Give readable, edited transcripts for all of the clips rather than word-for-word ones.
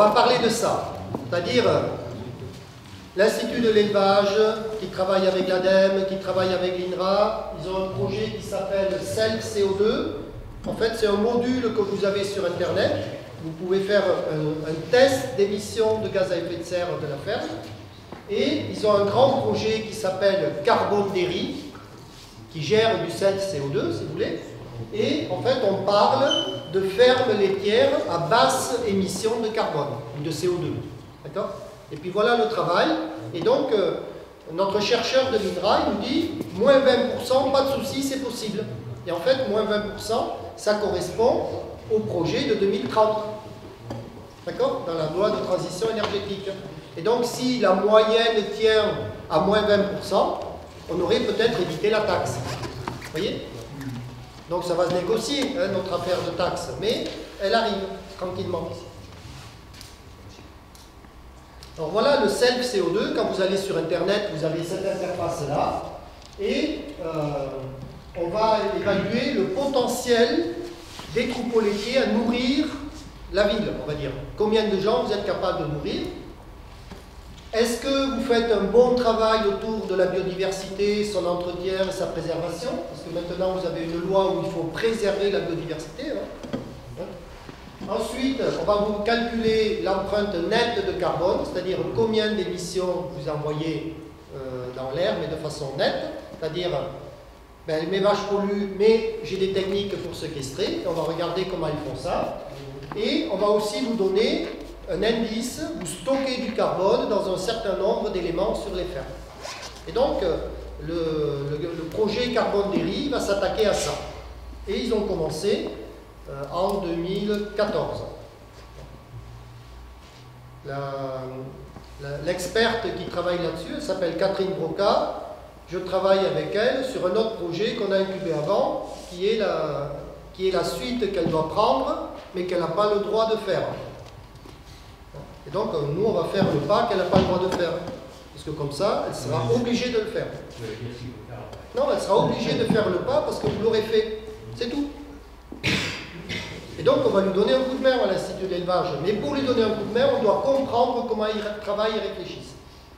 va parler de ça, c'est-à-dire l'Institut de l'élevage qui travaille avec l'ADEME, qui travaille avec l'INRA. Ils ont un projet qui s'appelle Self CO2. En fait, c'est un module que vous avez sur Internet. Vous pouvez faire un test d'émission de gaz à effet de serre de la ferme. Et ils ont un grand projet qui s'appelle Carbone Dairy, qui gère du Self CO2, si vous voulez. Et en fait, on parle de fermes laitières à basse émission de carbone, ou de CO2. D'accord ? Et puis voilà le travail. Et donc, notre chercheur de l'INRA, il nous dit, moins 20%, pas de souci, c'est possible. Et en fait, moins 20%, ça correspond au projet de 2030. D'accord? Dans la loi de transition énergétique. Et donc, si la moyenne tient à moins 20%, on aurait peut-être évité la taxe. Vous voyez? Donc, ça va se négocier, hein, notre affaire de taxe. Mais elle arrive, tranquillement. Alors voilà le Self CO2. Quand vous allez sur Internet, vous avez cette interface-là. Et on va évaluer le potentiel des troupeaux laitiers à nourrir la ville, on va dire. Combien de gens vous êtes capable de nourrir? Est-ce que vous faites un bon travail autour de la biodiversité, son entretien et sa préservation? Parce que maintenant, vous avez une loi où il faut préserver la biodiversité. Hein. Ensuite, on va vous calculer l'empreinte nette de carbone, c'est-à-dire combien d'émissions vous envoyez dans l'air, mais de façon nette. C'est-à-dire, ben, mes vaches polluent, mais j'ai des techniques pour séquestrer. On va regarder comment ils font ça. Et on va aussi vous donner un indice, vous stockez du carbone dans un certain nombre d'éléments sur les fermes. Et donc, le projet Carbone Dairy va s'attaquer à ça. Et ils ont commencé en 2014. L'experte qui travaille là-dessus, elle s'appelle Catherine Broca. Je travaille avec elle sur un autre projet qu'on a incubé avant, qui est la suite qu'elle doit prendre, mais qu'elle n'a pas le droit de faire. Et donc, nous, on va faire le pas qu'elle n'a pas le droit de faire. Parce que comme ça, elle sera obligée de le faire. Non, elle sera obligée de faire le pas parce que vous l'aurez fait. C'est tout. Et donc, on va lui donner un coup de main à l'Institut de l'élevage. Mais pour lui donner un coup de main, on doit comprendre comment ils travaillent et réfléchissent.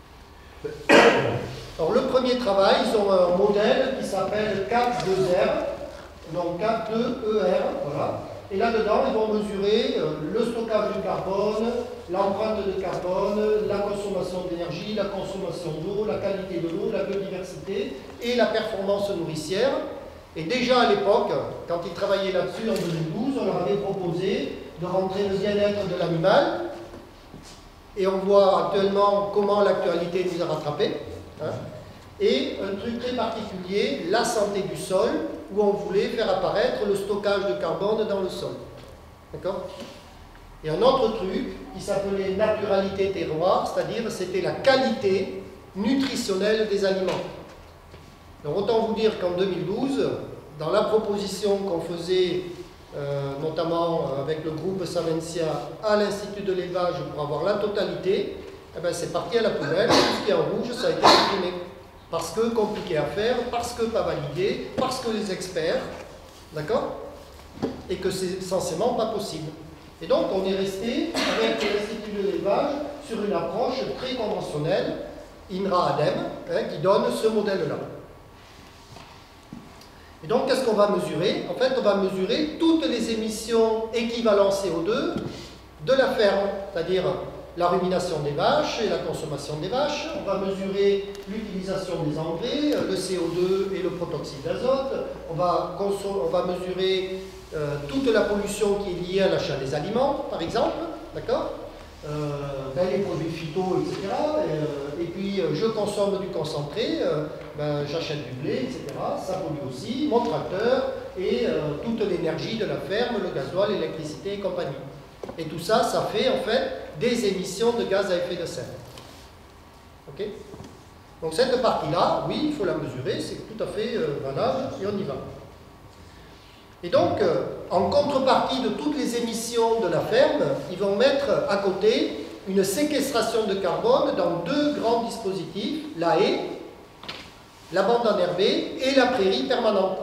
Alors, le premier travail, ils ont un modèle qui s'appelle CAP2R. Donc, CAP2ER, voilà. Et là-dedans, ils vont mesurer le stockage du carbone, l'empreinte de carbone, la consommation d'énergie, la consommation d'eau, la qualité de l'eau, la biodiversité et la performance nourricière. Et déjà à l'époque, quand ils travaillaient là-dessus en 2012, on leur avait proposé de rentrer le bien-être de l'animal. Et on voit actuellement comment l'actualité nous a rattrapés. Hein. Et un truc très particulier, la santé du sol, où on voulait faire apparaître le stockage de carbone dans le sol. D'accord? Et un autre truc qui s'appelait naturalité terroir, c'est-à-dire c'était la qualité nutritionnelle des aliments. Donc autant vous dire qu'en 2012, dans la proposition qu'on faisait, notamment avec le groupe Savencia à l'Institut de l'élevage pour avoir la totalité, eh ben c'est parti à la poubelle, tout ce qui est en rouge, ça a été supprimé. Parce que compliqué à faire, parce que pas validé, parce que les experts, d'accord? Et que c'est censément pas possible. Et donc on est resté avec l'Institut de l'élevage sur une approche très conventionnelle, INRA-ADEME, hein, qui donne ce modèle-là. Et donc qu'est-ce qu'on va mesurer? En fait, on va mesurer toutes les émissions équivalent CO2 de la ferme, c'est-à-dire la rumination des vaches et la consommation des vaches. On va mesurer l'utilisation des engrais, le CO2 et le protoxyde d'azote. On va mesurer toute la pollution qui est liée à l'achat des aliments, par exemple, d'accord, les produits phyto, etc. Et puis, je consomme du concentré, j'achète du blé, etc. Ça pollue aussi, mon tracteur et toute l'énergie de la ferme, le gasoil, l'électricité et compagnie. Et tout ça, ça fait en fait des émissions de gaz à effet de serre. Ok? Donc cette partie-là, oui, il faut la mesurer, c'est tout à fait valable et on y va. Et donc, en contrepartie de toutes les émissions de la ferme, ils vont mettre à côté une séquestration de carbone dans deux grands dispositifs, la haie, la bande enherbée et la prairie permanente.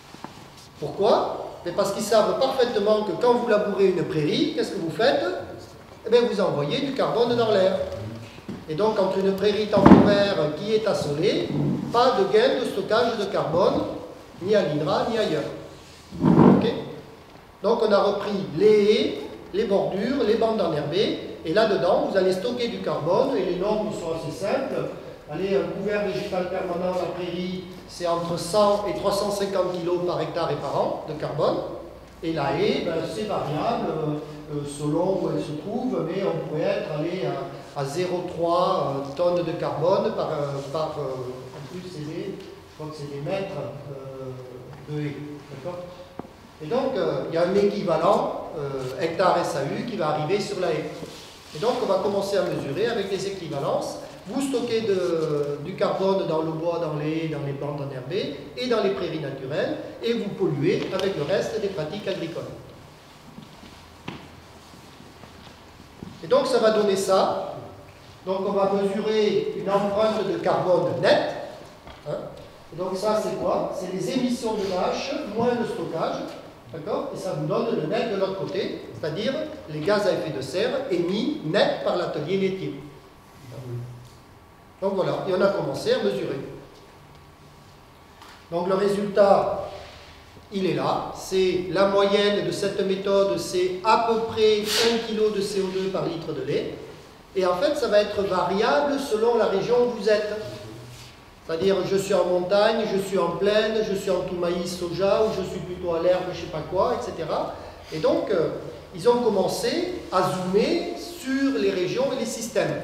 Pourquoi? Mais parce qu'ils savent parfaitement que quand vous labourez une prairie, qu'est-ce que vous faites? eh bien, vous envoyez du carbone dans l'air. Et donc, entre une prairie temporaire qui est assolée, pas de gain de stockage de carbone, ni à l'INRA, ni ailleurs. Okay. Donc, on a repris les haies, les bordures, les bandes enherbées, et là-dedans, vous allez stocker du carbone, et les normes sont assez simples. Allez, un couvert végétal permanent, la prairie, c'est entre 100 et 350 kg par hectare et par an de carbone. Et la haie, ben, c'est variable selon où elle se trouve, mais on pourrait être allé à 0,3 tonnes de carbone en plus c'est je crois que c'est des mètres de haie. Et donc il y a un équivalent hectare SAU qui va arriver sur la haie. Et donc on va commencer à mesurer avec des équivalences. Vous stockez du carbone dans le bois, dans les haies, dans les plantes enherbées et dans les prairies naturelles, et vous polluez avec le reste des pratiques agricoles. Et donc ça va donner ça. Donc on va mesurer une empreinte de carbone nette. Hein. Et donc ça c'est quoi? C'est les émissions de vaches moins le stockage. D'accord? Et ça vous donne le net de l'autre côté, c'est-à-dire les gaz à effet de serre émis net par l'atelier laitier. Donc voilà, et on a commencé à mesurer. Donc le résultat, il est là. C'est la moyenne de cette méthode, c'est à peu près 1 kg de CO2 par litre de lait. Et en fait, ça va être variable selon la région où vous êtes. C'est-à-dire, je suis en montagne, je suis en plaine, je suis en tout maïs, soja, ou je suis plutôt à l'herbe, je ne sais pas quoi, etc. Et donc, ils ont commencé à zoomer sur les régions et les systèmes.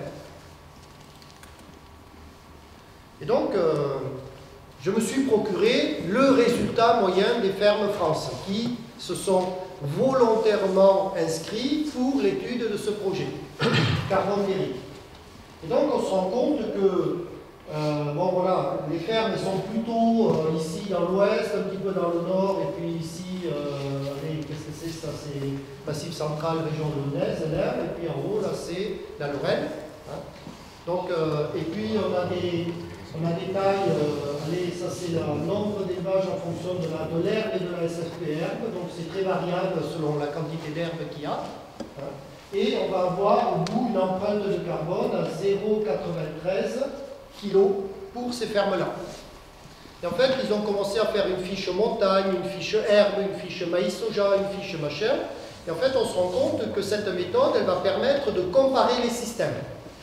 Et donc, je me suis procuré le résultat moyen des fermes France qui se sont volontairement inscrits pour l'étude de ce projet, carbone numérique. Et donc, on se rend compte que, bon voilà, les fermes sont plutôt ici dans l'ouest, un petit peu dans le nord, et puis ici, qu'est-ce que c'est ça? C'est Massif central, région lyonnaise, LR, et puis en haut, là, c'est la Lorraine. Hein. Donc, et puis, on a des tailles, allez, ça c'est le nombre d'élevages en fonction de l'herbe et de la SFPR, donc c'est très variable selon la quantité d'herbe qu'il y a. Hein. Et on va avoir au bout une empreinte de carbone à 0,93 kg pour ces fermes-là. Et en fait, ils ont commencé à faire une fiche montagne, une fiche herbe, une fiche maïs soja, une fiche machin. Et en fait, on se rend compte que cette méthode, elle va permettre de comparer les systèmes.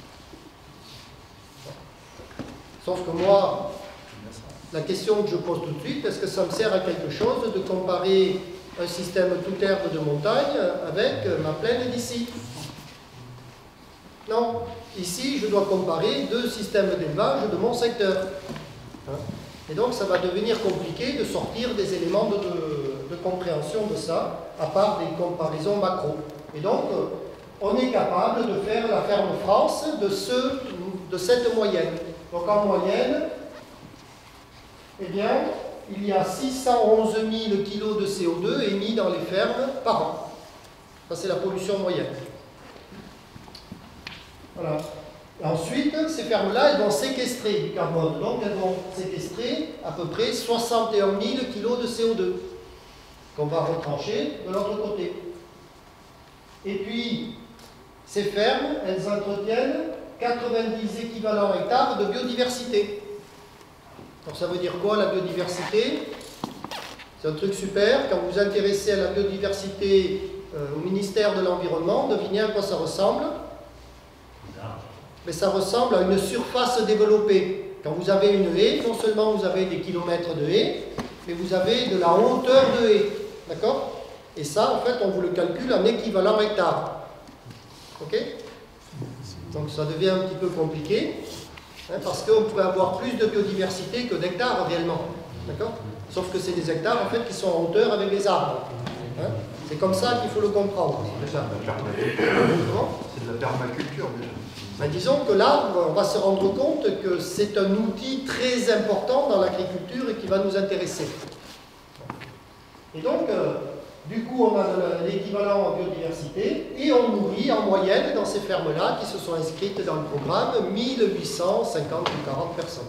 Sauf que moi, la question que je pose tout de suite, est-ce que ça me sert à quelque chose de comparer un système toute herbe de montagne avec ma plaine d'ici? Non. Ici, je dois comparer deux systèmes d'élevage de mon secteur. Et donc, ça va devenir compliqué de sortir des éléments de compréhension de ça, à part des comparaisons macro. Et donc, on est capable de faire la ferme France de cette moyenne. Donc en moyenne, eh bien, il y a 611 000 kg de CO2 émis dans les fermes par an. Ça, c'est la pollution moyenne. Voilà. Et ensuite, ces fermes-là, elles vont séquestrer du carbone. Donc, elles vont séquestrer à peu près 61 000 kg de CO2 qu'on va retrancher de l'autre côté. Et puis, ces fermes, elles entretiennent 90 équivalents hectares de biodiversité. Donc ça veut dire quoi la biodiversité? C'est un truc super. Quand vous vous intéressez à la biodiversité au ministère de l'Environnement, devinez à quoi ça ressemble? Mais ça ressemble à une surface développée. Quand vous avez une haie, non seulement vous avez des kilomètres de haie, mais vous avez de la hauteur de haie. D'accord? Et ça, en fait, on vous le calcule en équivalent hectare. Ok? Donc ça devient un petit peu compliqué, hein, parce qu'on pourrait avoir plus de biodiversité que d'hectares réellement. D'accord? Sauf que c'est des hectares en fait qui sont en hauteur avec les arbres. Hein. C'est comme ça qu'il faut le comprendre. C'est de la permaculture déjà. Ben, disons que l'arbre, on va se rendre compte que c'est un outil très important dans l'agriculture et qui va nous intéresser. Et donc, du coup, on a l'équivalent en biodiversité et on nourrit en moyenne dans ces fermes-là qui se sont inscrites dans le programme 1850 ou 40 personnes.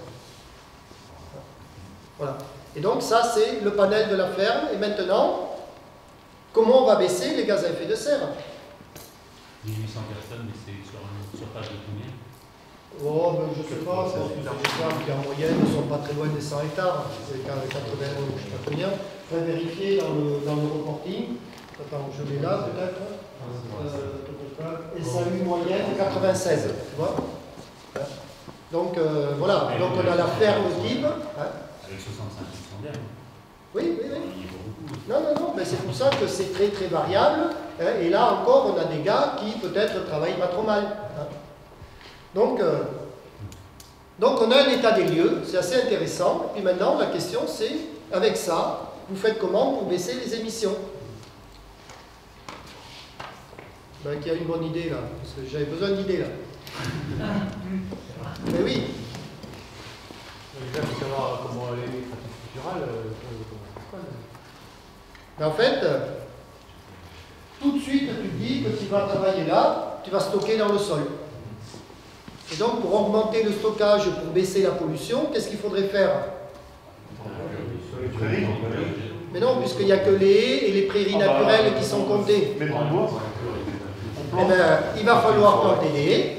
Voilà. Et donc ça, c'est le panel de la ferme. Et maintenant, comment on va baisser les gaz à effet de serre? 1800 personnes, mais c'est sur une surface de combien? Oh, ben, je ne sais pas, je pense que c'est des fermes qui en moyenne ne sont pas très loin des 100 hectares. C'est 80, je ne sais pas combien. Je vais vérifier dans le reporting. Attends, je l'ai là peut-être. SAU moyenne 96, tu vois. Donc voilà, donc on a la ferme type. Avec 65% d'herbe. Oui, oui, oui. Non, non, non, mais c'est pour ça que c'est très très variable. Et là encore, on a des gars qui peut-être travaillent pas trop mal. Donc on a un état des lieux, c'est assez intéressant. Et puis maintenant, la question c'est, avec ça, vous faites comment pour baisser les émissions? Ben, qui a une bonne idée là? Parce que j'avais besoin d'idées là. Mais oui. Il faut savoir comment les pratiques structurales. Mais en fait, tout de suite, tu te dis que tu vas travailler là, tu vas stocker dans le sol. Et donc, pour augmenter le stockage, pour baisser la pollution, qu'est-ce qu'il faudrait faire? Mais non, puisqu'il n'y a que les haies et les prairies naturelles qui sont comptées. Eh bien, il va falloir planter des haies,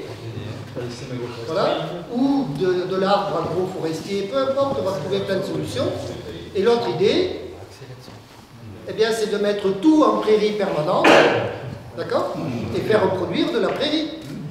voilà, ou de l'arbre agroforestier, peu importe, on va trouver plein de solutions. Et l'autre idée, eh bien, c'est de mettre tout en prairie permanente, d'accord, et faire reproduire de la prairie.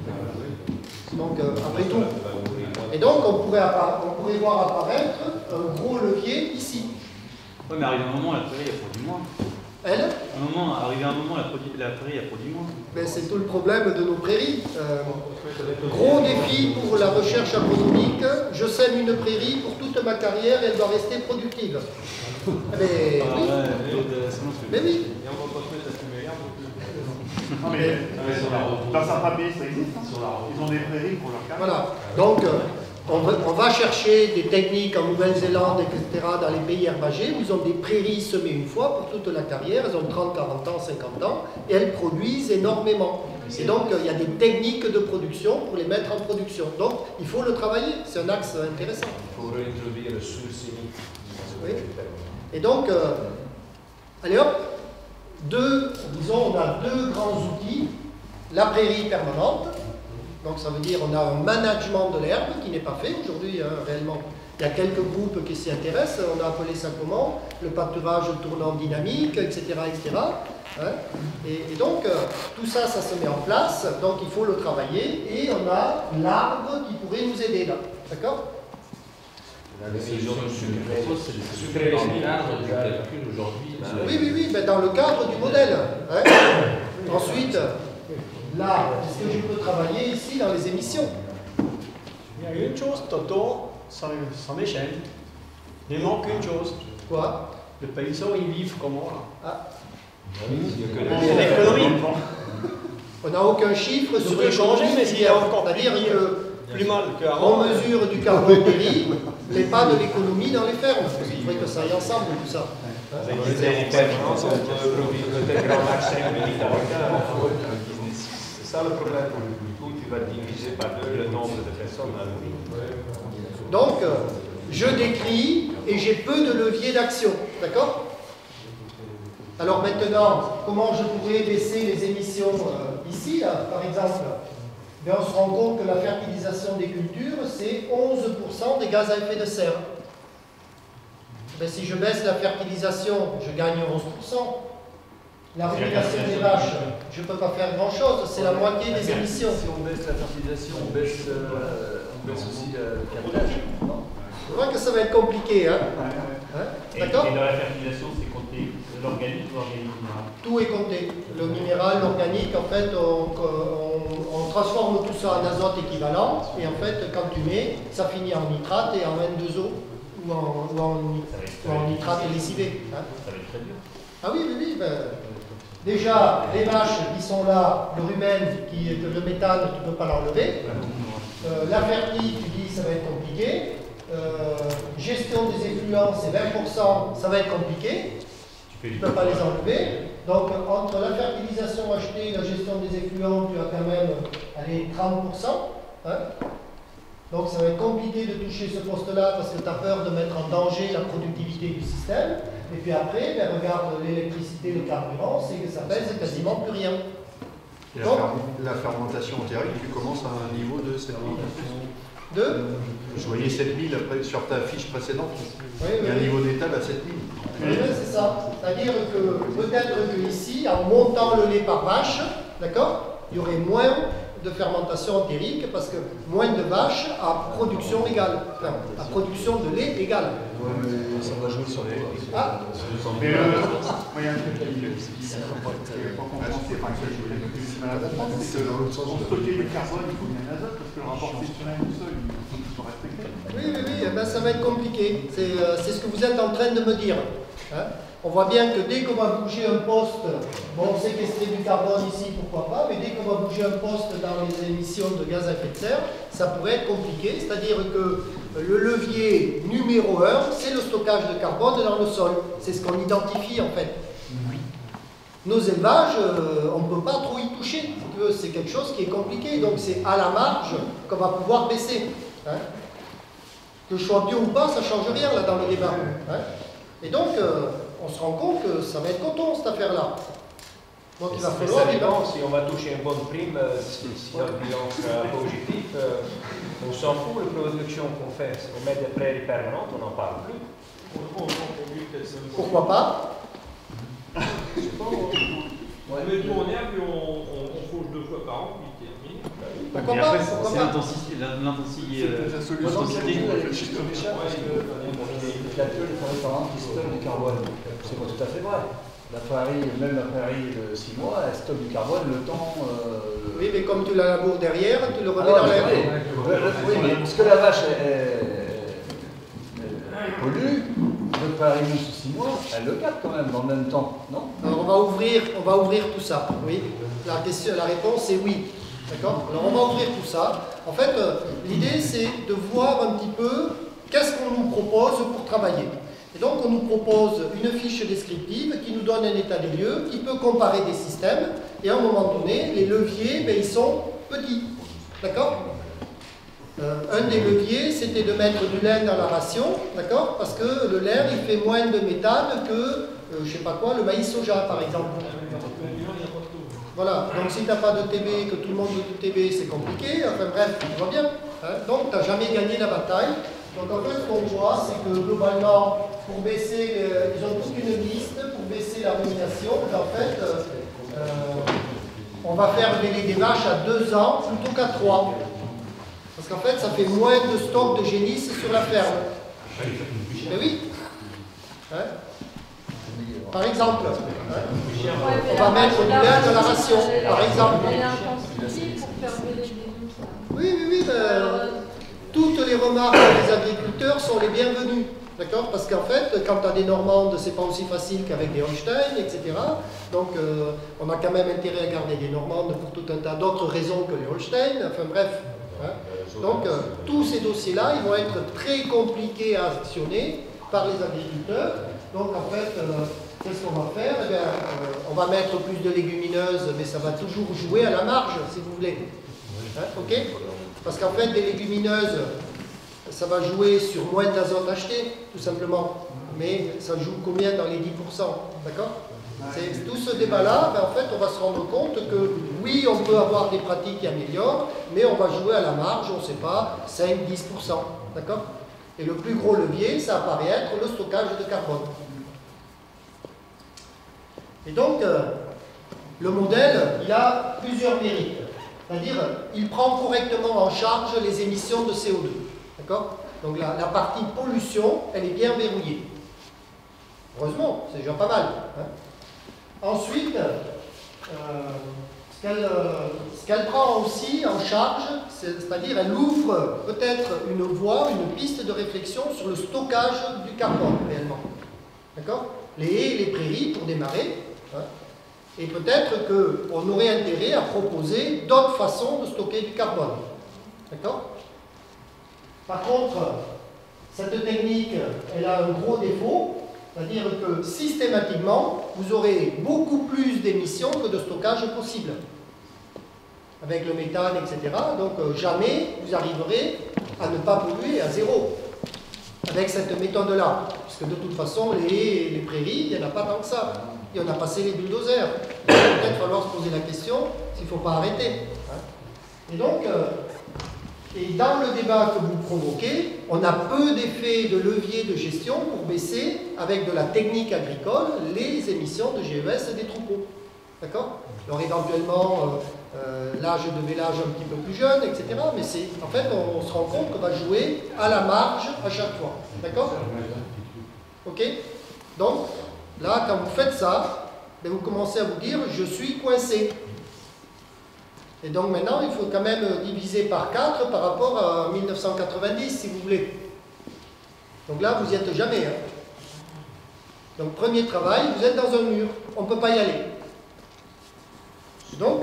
Donc, après tout. Et donc, on pourrait voir apparaître un gros levier ici. Oui, mais arrivé un moment, la prairie, elle produit moins. Elle? Arrivé un moment, la prairie, elle produit moins. Ben, c'est tout le problème de nos prairies. Gros défi pour la recherche agronomique. Je sème une prairie pour toute ma carrière et elle doit rester productive. Mais oui. Mais oui. Et on va pas se mettre à fumer l'herbe. Non, mais dans certains pays, ça existe. Ils ont des prairies pour leur carrière. Voilà. Donc, on va chercher des techniques en Nouvelle-Zélande, etc., dans les pays herbagés, où ils ont des prairies semées une fois pour toute la carrière. Elles ont 30, 40 ans, 50 ans, et elles produisent énormément. Et donc, il y a des techniques de production pour les mettre en production. Donc, il faut le travailler. C'est un axe intéressant. Il faut réintroduire le sous-sénie. Oui. Et donc, allez hop, disons, on a deux grands outils. La prairie permanente. Donc ça veut dire qu'on a un management de l'herbe qui n'est pas fait aujourd'hui, hein, réellement. Il y a quelques groupes qui s'y intéressent, on a appelé ça comment? Le pâturage tournant dynamique, etc. etc. Hein. Et donc, tout ça, ça se met en place, donc il faut le travailler, et on a l'arbre qui pourrait nous aider là. D'accord? La décision de sucrer dans le cadre du calcul aujourd'hui. Oui, oui, oui, mais dans le cadre du modèle. Hein. Ensuite, là, est-ce que je peux travailler ici dans les émissions? Il y a une chose, Toto, ça m'échaîne. Il manque une chose. Quoi? Les paysans, ils vivent comment là? Ah. L'économie. On n'a aucun chiffre sur peut changer, mais s'il y a encore c'est-à-dire plus mal on qu'avant. mesure du carbone péri, mais pas de l'économie dans les fermes. Parce qu'il faudrait que ça aille ensemble, tout ça. C'est ça le problème. Du coup, tu vas diviser par deux le nombre de personnes. Donc, je décris et j'ai peu de leviers d'action. D'accord? Alors maintenant, comment je pourrais baisser les émissions ici, là, par exemple? On se rend compte que la fertilisation des cultures, c'est 11% des gaz à effet de serre. Ben, si je baisse la fertilisation, je gagne 11%. La régulation des vaches, je ne peux pas faire grand-chose, c'est la moitié des émissions. Si on baisse la fertilisation, on baisse aussi le cartage. Je vois que ça va être compliqué. Hein? D'accord? Et dans la fertilisation, c'est compté l'organique ou l'organique minéral? Tout est compté. Le minéral, l'organique, en fait, on transforme tout ça en azote équivalent. Et en fait, quand tu mets, ça finit en nitrate et en N2O ou en nitrate lessivé. Hein? Ça va être très dur. Ah oui, oui, oui. Ben, déjà, les vaches qui sont là, le rumen, le méthane, tu ne peux pas l'enlever. La fertile, tu dis, ça va être compliqué. Gestion des effluents, c'est 20%, ça va être compliqué. Tu ne peux pas les enlever. Donc, entre la fertilisation achetée et la gestion des effluents, tu as quand même, allez, 30%. Hein? Donc, ça va être compliqué de toucher ce poste-là parce que tu as peur de mettre en danger la productivité du système. Et puis après, ben, regarde l'électricité, le carburant, c'est que ça pèse quasiment plus rien. Et la fermentation thermique, tu commences à un niveau de 7000. Je voyais 7000 après, sur ta fiche précédente. Oui, il y a un niveau d'étal à 7000. Oui, c'est ça. C'est-à-dire que peut-être qu'ici, en montant le lait par vache, d'accord, il y aurait moins de fermentation entérique parce que moins de vaches à production égale, enfin, à production de lait égale. Oui, mais ça va jouer sur les. Ah. Mais il y a un truc qui est pas compréhensible, enfin, que je voulais mal comprendre, c'est que pour stocker du carbone, il faut bien l'azote parce que le rapport frictionnel du sol, il faut qu'il soit respecté. Oui, eh ben, ça va être compliqué. C'est ce que vous êtes en train de me dire. Hein? On voit bien que dès qu'on va bouger un poste, bon, on séquestrer du carbone ici, pourquoi pas, mais dès qu'on va bouger un poste dans les émissions de gaz à effet de serre, ça pourrait être compliqué. C'est-à-dire que le levier numéro 1, c'est le stockage de carbone dans le sol. C'est ce qu'on identifie en fait. Nos élevages, on ne peut pas trop y toucher. C'est quelque chose qui est compliqué. Donc c'est à la marge qu'on va pouvoir baisser. Hein? Que je sois bio ou pas, ça ne change rien là dans le débat. Hein? Et donc, on se rend compte que ça va être coton cette affaire-là. Donc il va falloir. Ça dépend, si on va toucher une bonne prime, si notre bilan sera positif, on s'en fout de la production qu'on fait. Si on met des prairies permanentes, on n'en parle plus. Pourquoi pas? On met tout en herbe et on fauche 2 fois par an, puis terminé. Pourquoi et pas? après, c'est l'intensité. La solution, il y a que les forêts parentes qui stockent du carbone. C'est pas tout à fait vrai. La prairie, même la prairie de 6 mois, elle stocke du carbone le temps. Oui, mais comme tu la laboures derrière, tu le remets dans l'air. Oui, mais parce que la vache pollue, le prairie sous 6 mois, elle le capte quand même en même temps, non? Alors on va ouvrir tout ça. Oui. La réponse est oui. D'accord? Alors on va ouvrir tout ça. En fait, l'idée c'est de voir un petit peu qu'est-ce qu'on nous propose pour travailler. Et donc on nous propose une fiche descriptive qui nous donne un état des lieux, qui peut comparer des systèmes, et à un moment donné, les leviers, ben, ils sont petits. D'accord? Un des leviers, c'était de mettre du lin dans la ration, d'accord? Parce que le lin, il fait moins de méthane que, je sais pas quoi, le maïs soja, par exemple. Voilà, donc si tu n'as pas de TB, que tout le monde veut du TB, c'est compliqué, enfin bref, tu vois bien. Hein? Donc tu n'as jamais gagné la bataille. Donc en fait, ce qu'on voit, c'est que globalement, pour baisser, ils ont toute une liste pour baisser la rumination. En fait, on va faire véler des vaches à 2 ans plutôt qu'à 3. Parce qu'en fait, ça fait moins de stock de génisses sur la ferme. Mais oui. Hein? Par exemple, hein? On va mettre du lait dans la ration, par exemple. Oui. Toutes les remarques des agriculteurs sont les bienvenues. D'accord? Parce qu'en fait, quand tu as des Normandes, c'est pas aussi facile qu'avec des Holstein, etc. Donc, on a quand même intérêt à garder des Normandes pour tout un tas d'autres raisons que les Holstein. Enfin, bref. Hein? Donc, tous ces dossiers-là, ils vont être très compliqués à actionner par les agriculteurs. Donc, en fait, qu'est-ce qu'on va faire? Eh bien, on va mettre plus de légumineuses, mais ça va toujours jouer à la marge, si vous voulez. Hein? Ok? Parce qu'en fait, des légumineuses, ça va jouer sur moins d'azote acheté, tout simplement. Mais ça joue combien dans les 10%? D'accord? C'est tout ce débat-là, ben en fait, on va se rendre compte que oui, on peut avoir des pratiques qui améliorent, mais on va jouer à la marge, on ne sait pas, 5-10%. D'accord? Et le plus gros levier, ça apparaît être le stockage de carbone. Et donc, le modèle, il a plusieurs mérites. C'est-à-dire, il prend correctement en charge les émissions de CO2. D'accord? Donc la partie pollution, elle est bien verrouillée. Heureusement, c'est déjà pas mal. Hein? Ensuite, ce qu'elle prend aussi en charge, c'est-à-dire elle ouvre peut-être une voie, une piste de réflexion sur le stockage du carbone réellement. D'accord? Les haies et les prairies pour démarrer. Hein? Et peut-être qu'on aurait intérêt à proposer d'autres façons de stocker du carbone. D'accord? Par contre, cette technique, elle a un gros défaut, c'est-à-dire que systématiquement, vous aurez beaucoup plus d'émissions que de stockage possible. Avec le méthane, etc. Donc jamais vous arriverez à ne pas polluer à zéro. avec cette méthode-là. Puisque de toute façon, les prairies, il n'y en a pas tant que ça. Et on a passé les bulldozers. Il va peut-être falloir se poser la question s'il ne faut pas arrêter. Et donc, et dans le débat que vous provoquez, on a peu d'effets de levier de gestion pour baisser, avec de la technique agricole, les émissions de GES des troupeaux. D'accord? Alors éventuellement, l'âge de vélage un petit peu plus jeune, etc. Mais en fait, on se rend compte qu'on va jouer à la marge à chaque fois. D'accord? Ok? Donc, là, quand vous faites ça, vous commencez à vous dire, je suis coincé. Et donc maintenant, il faut quand même diviser par 4 par rapport à 1990, si vous voulez. Donc là, vous n'y êtes jamais. Hein. Donc premier travail, vous êtes dans un mur. On ne peut pas y aller. Donc,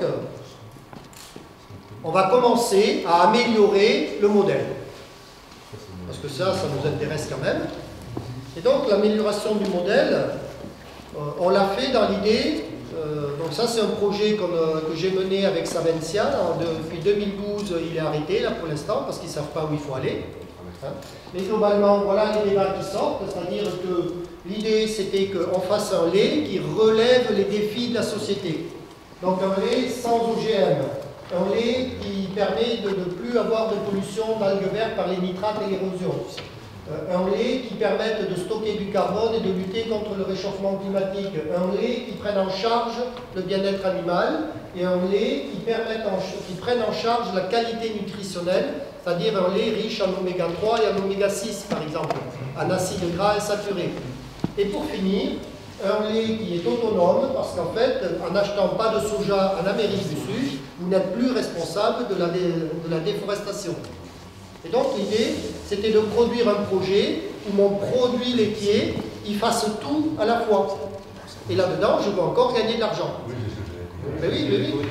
on va commencer à améliorer le modèle. Parce que ça nous intéresse quand même. Et donc, l'amélioration du modèle, on l'a fait dans l'idée... donc ça, c'est un projet que j'ai mené avec Savencia. Depuis 2012, il est arrêté, là, pour l'instant, parce qu'ils ne savent pas où il faut aller. Mais globalement, voilà les débats qui sortent. C'est-à-dire que l'idée, c'était qu'on fasse un lait qui relève les défis de la société. Donc un lait sans OGM, un lait qui permet de ne plus avoir de pollution d'algues vertes par les nitrates et l'érosion, un lait qui permette de stocker du carbone et de lutter contre le réchauffement climatique, un lait qui prenne en charge le bien-être animal et un lait qui prenne en charge la qualité nutritionnelle, c'est-à-dire un lait riche en oméga 3 et en oméga 6 par exemple, en acides gras insaturés. Et pour finir, un lait qui est autonome, parce qu'en fait, en n'achetant pas de soja en Amérique du Sud, vous n'êtes plus responsable de la déforestation. Et donc l'idée, c'était de produire un projet où mon produit laitier, il fasse tout à la fois. Et là-dedans, je veux encore gagner de l'argent. Mais oui, mais oui.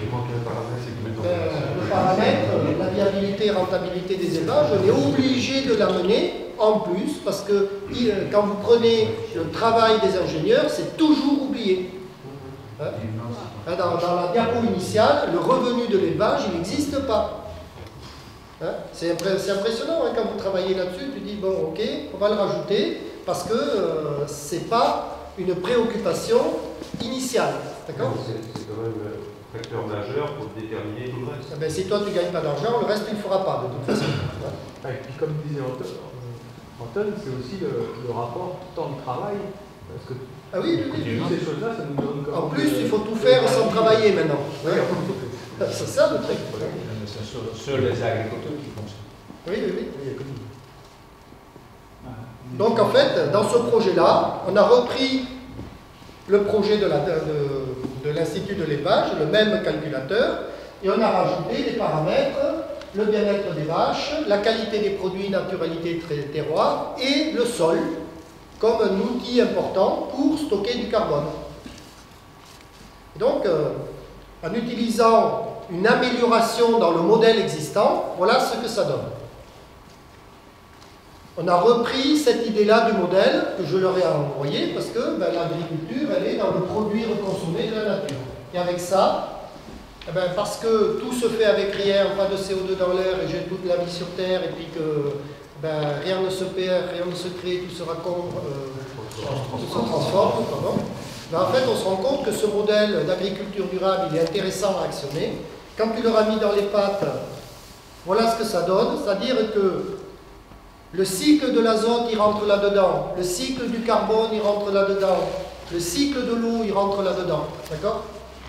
Le paramètre, la viabilité et rentabilité des élevages, on est obligé de l'amener en plus, parce que quand vous prenez le travail des ingénieurs, c'est toujours oublié. Dans la diapo initiale, le revenu de l'élevage, il n'existe pas. C'est impressionnant quand vous travaillez là-dessus, tu dis, bon, ok, on va le rajouter, parce que ce n'est pas une préoccupation initiale. D'accord? C'est quand même un facteur majeur pour déterminer tout le reste. Ben, si toi tu ne gagnes pas d'argent, le reste tu ne le feras pas, de toute façon. Et puis comme disait Anton, c'est aussi le rapport temps de travail. Parce que ah oui, ces choses-là, ça nous donne comme... En plus, il faut tout faire sans travailler maintenant. C'est ça le truc. C'est sur les agriculteurs qui font ça. Oui, oui, oui. Donc en fait, dans ce projet-là, on a repris le projet de l'Institut de l'élevage, le même calculateur, et on a rajouté des paramètres, le bien-être des vaches, la qualité des produits, naturalité terroir, et le sol, comme un outil important pour stocker du carbone. Et donc, en utilisant une amélioration dans le modèle existant, voilà ce que ça donne. On a repris cette idée-là du modèle que je leur ai envoyé parce que l'agriculture, elle est dans le produire consommer de la nature. Et avec ça, parce que tout se fait avec rien, pas de CO2 dans l'air et j'ai toute la vie sur Terre et puis que rien ne se perd, rien ne se crée, tout se transforme. En fait, on se rend compte que ce modèle d'agriculture durable, il est intéressant à actionner. Quand tu leur as mis dans les pattes, voilà ce que ça donne, c'est-à-dire que le cycle de l'azote, il rentre là-dedans, le cycle du carbone, il rentre là-dedans, le cycle de l'eau, il rentre là-dedans, d'accord?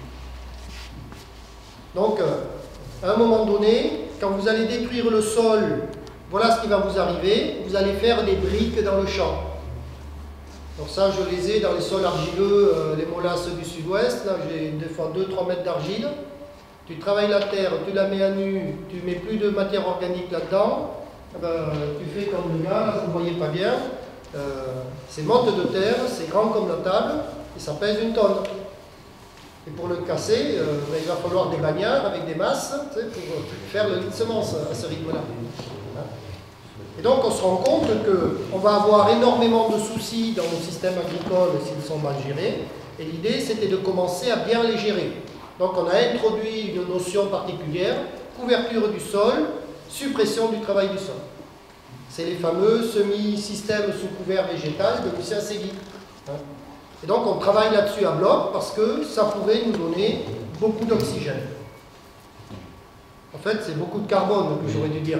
Donc, à un moment donné, quand vous allez détruire le sol, voilà ce qui va vous arriver, vous allez faire des briques dans le champ. Donc ça, je les ai dans les sols argileux, les molasses du sud-ouest, là j'ai des fois 2-3 mètres d'argile. Tu travailles la terre, tu la mets à nu, tu mets plus de matière organique là-dedans, tu fais comme le gars, là, vous ne voyez pas bien, c'est monte de terre, c'est grand comme la table, et ça pèse 1 tonne. Et pour le casser, il va falloir des bagnards avec des masses, tu sais, pour faire le lit de semences à ce rythme-là. Et donc on se rend compte qu'on va avoir énormément de soucis dans nos systèmes agricoles s'ils sont mal gérés, et l'idée c'était de commencer à bien les gérer. Donc on a introduit une notion particulière, couverture du sol, suppression du travail du sol. C'est les fameux semi-systèmes sous couvert végétal de Lucien Segui. Et donc on travaille là-dessus à bloc parce que ça pourrait nous donner beaucoup d'oxygène. En fait, c'est beaucoup de carbone que j'aurais dû dire.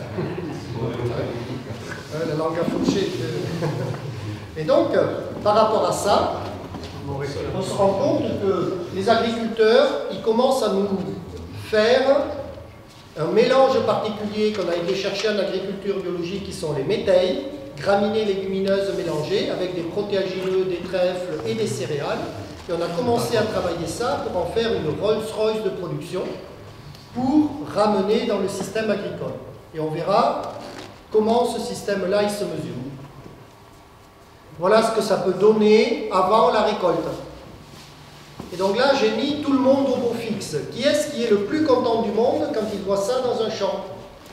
La langue a fourché. Et donc, par rapport à ça, on se rend compte que les agriculteurs, ils commencent à nous faire un mélange particulier qu'on a été chercher en agriculture biologique, qui sont les métailles, graminées légumineuses mélangées, avec des protéagineux, des trèfles et des céréales. Et on a commencé à travailler ça pour en faire une Rolls-Royce de production, pour ramener dans le système agricole. Et on verra comment ce système-là il se mesure. Voilà ce que ça peut donner avant la récolte. Et donc là, j'ai mis tout le monde au beau fixe. Qui est-ce qui est le plus content du monde quand il voit ça dans un champ?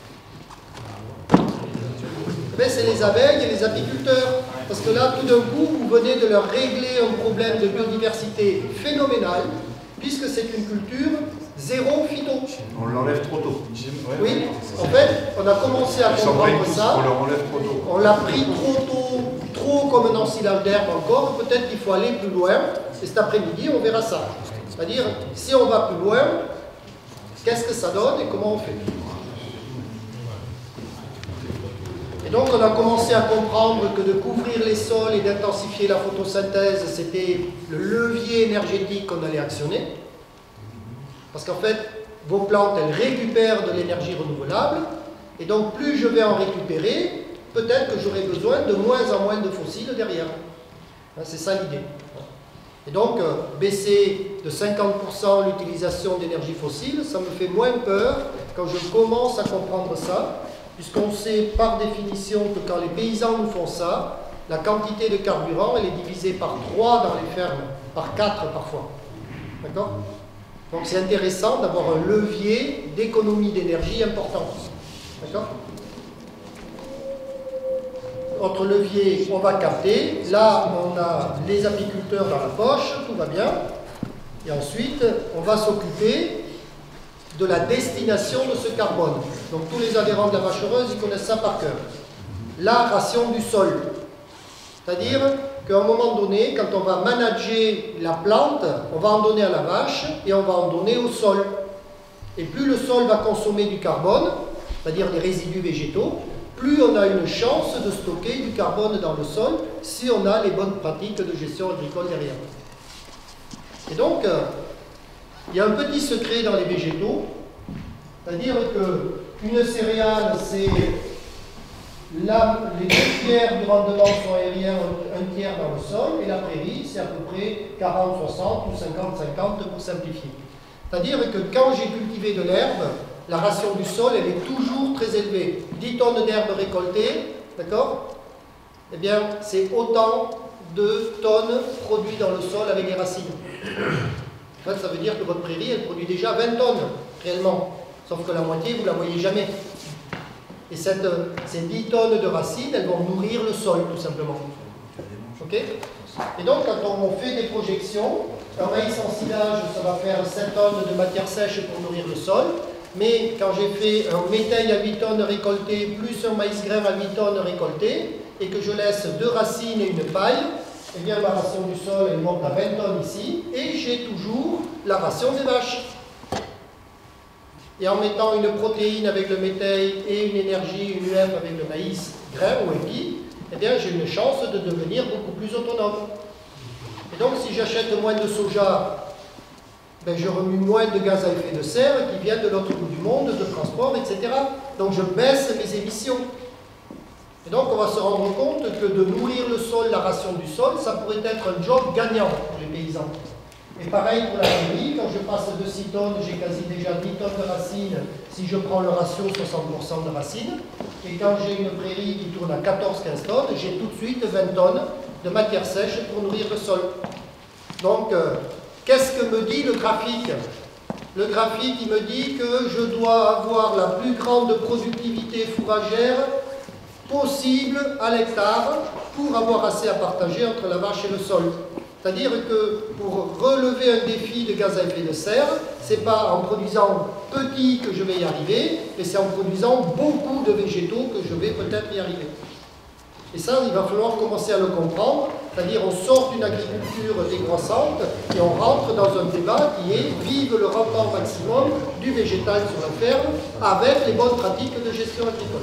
C'est les abeilles et les apiculteurs. Parce que là, tout d'un coup, vous venez de leur régler un problème de biodiversité phénoménal, puisque c'est une culture zéro phyto. On l'enlève trop tôt. Oui, en fait, on a commencé à comprendre ça. On l'enlève trop tôt. On l'a pris trop tôt, trop comme un ensilage d'herbe encore. Peut-être qu'il faut aller plus loin. Et cet après-midi, on verra ça. C'est-à-dire, si on va plus loin, qu'est-ce que ça donne et comment on fait? Et donc, on a commencé à comprendre que de couvrir les sols et d'intensifier la photosynthèse, c'était le levier énergétique qu'on allait actionner. Parce qu'en fait, vos plantes, elles récupèrent de l'énergie renouvelable, et donc plus je vais en récupérer, peut-être que j'aurai besoin de moins en moins de fossiles derrière. C'est ça l'idée. Et donc, baisser de 50% l'utilisation d'énergie fossile, ça me fait moins peur quand je commence à comprendre ça, puisqu'on sait par définition que quand les paysans nous font ça, la quantité de carburant, elle est divisée par 3 dans les fermes, par 4 parfois. D'accord ? Donc c'est intéressant d'avoir un levier d'économie d'énergie important. D'accord? Autre levier, on va capter. Là, on a les apiculteurs dans la poche, tout va bien. Et ensuite, on va s'occuper de la destination de ce carbone. Donc tous les adhérents de la vachereuse, ils connaissent ça par cœur. La ration du sol. C'est-à-dire qu'à un moment donné, quand on va manager la plante, on va en donner à la vache et on va en donner au sol. Et plus le sol va consommer du carbone, c'est-à-dire des résidus végétaux, plus on a une chance de stocker du carbone dans le sol si on a les bonnes pratiques de gestion agricole derrière. Et donc, il y a un petit secret dans les végétaux, c'est-à-dire qu'une céréale, c'est les 2 tiers du rendement sont aériens, 1 tiers dans le sol, et la prairie, c'est à peu près 40-60 ou 50-50 pour simplifier. C'est-à-dire que quand j'ai cultivé de l'herbe, la ration du sol, elle est toujours très élevée. 10 tonnes d'herbe récoltées, d'accord? Eh bien, c'est autant de tonnes produites dans le sol avec les racines. En fait, ça veut dire que votre prairie, elle produit déjà 20 tonnes, réellement. Sauf que la moitié, vous ne la voyez jamais. Et ces 10 tonnes de racines, elles vont nourrir le sol, tout simplement. Ok? Et donc, quand on fait des projections, un maïs en silage, ça va faire 7 tonnes de matière sèche pour nourrir le sol. Mais quand j'ai fait un métail à 8 tonnes récoltées, plus un maïs grain à 8 tonnes récoltées, et que je laisse 2 racines et une paille, eh bien, ma ration du sol, elle monte à 20 tonnes ici, et j'ai toujours la ration des vaches. Et en mettant une protéine avec le métail et une énergie, une UF avec le maïs, grain ou épi, eh bien j'ai une chance de devenir beaucoup plus autonome. Et donc si j'achète moins de soja, ben, je remue moins de gaz à effet de serre qui viennent de l'autre bout du monde, de transport, etc. Donc je baisse mes émissions. Et donc on va se rendre compte que de nourrir le sol, la ration du sol, ça pourrait être un job gagnant pour les paysans. Et pareil pour la prairie, quand je passe de 6 tonnes, j'ai quasi déjà 10 tonnes de racines, si je prends le ratio 60% de racines. Et quand j'ai une prairie qui tourne à 14-15 tonnes, j'ai tout de suite 20 tonnes de matière sèche pour nourrir le sol. Donc, qu'est-ce que me dit le graphique? Le graphique, il me dit que je dois avoir la plus grande productivité fourragère possible à l'hectare pour avoir assez à partager entre la vache et le sol. C'est-à-dire que pour relever un défi de gaz à effet de serre, ce n'est pas en produisant petit que je vais y arriver, mais c'est en produisant beaucoup de végétaux que je vais peut-être y arriver. Et ça, il va falloir commencer à le comprendre, c'est-à-dire on sort d'une agriculture décroissante et on rentre dans un débat qui est vive le rendement maximum du végétal sur la ferme avec les bonnes pratiques de gestion agricole.